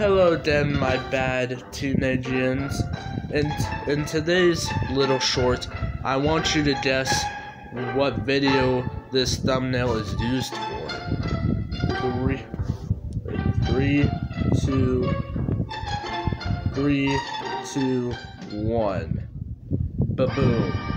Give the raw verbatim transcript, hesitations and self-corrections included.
Hello again, my bad teenagers. In, in today's little short, I want you to guess what video this thumbnail is used for. Three, three, two, three, two, one. Ba-boom.